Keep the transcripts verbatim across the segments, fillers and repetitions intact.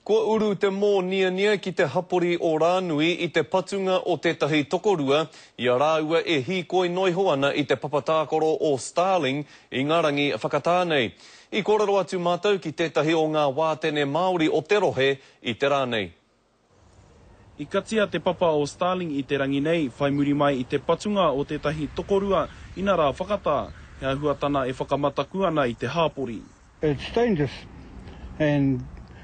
Ko uru te mō nia nia ki te hapori o Rānui i te patunga o tētahi tokorua, ia rāua e hīkoi noiho ana i te papatākoro o Starling i Ngarangi whakatānei. I kōrero atu mātou ki tētahi o ngā wātene Māori o te rohe i te rānei. I katia te papa o Starling i te rangi nei, whai muri mai i te patunga o tētahi tokorua, ina rā whakatā, he ahua tana e whakamataku ana i te hāpori. It's dangerous, and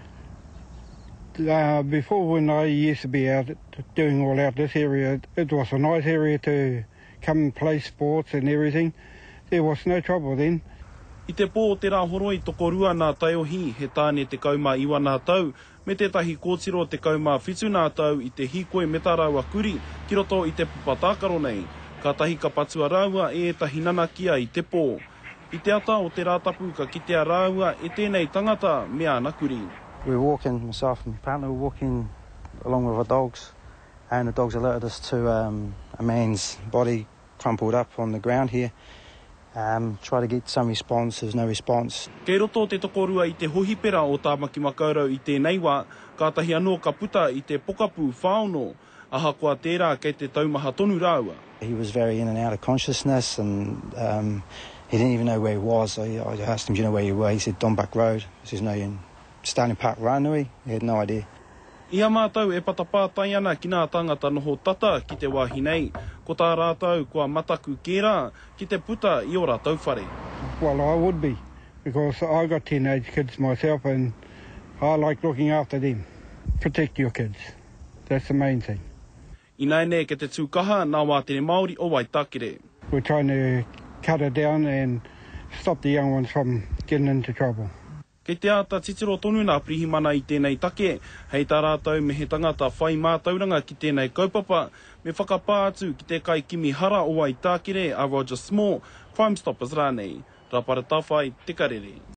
uh, before when I used to be out doing all out this area, it was a nice area to come and play sports and everything. There was no trouble then. I te pō o te rāhoro i tokorua nā taiohi, he tāne te kaumā iwa nā tau, me tētahi kōtiro te kaumā whitu nā tau i te hikoe metaraua kuri, ki roto i te papatākaro nei. Ka tahi ka patua rāua e tahi nanakia i te pō. I te ata o te rātapu ka kitea rāua e tēnei tangata mea nakuri. We were walking, myself and my partner were walking along with our dogs, and the dogs alerted us to um, a man's body crumpled up on the ground here. Um, try to get some response, there's no response. Kei roto te tokorua i te hohipera o Tāmaki Makaurau i tēnei wā, ka tahi anō ka puta i te pokapū whāono, aha kua tērā kei te taumaha tonu rāua. He was very in and out of consciousness, and um, he didn't even know where he was. I, I asked him, do you know where you were? He said, Donback Road. I said, no, you're in Starling Park, Rānui. He had no idea. Ia mātou e patapātai ana ki nā tangata noho tata ki te wāhi nei. Ko tā rātou kua mataku kērā ki te puta i o rātou whare. Well, I would be, because I got teenage kids myself and I like looking after them. Protect your kids. That's the main thing. I nei ke te tūkaha nā wātene Māori o Waitakere. We're trying to cut it down and stop the young ones from getting into trouble. Kei te ata titiro tonu nā prihimana i tēnei take, hei tā rātou me he tangata whai mātauranga ki tēnei kaupapa, me whakapā atu ki te kai kimi hara o Waitakere a Roger Small, Crime Stoppers rānei. Rapara tawhai, te karere.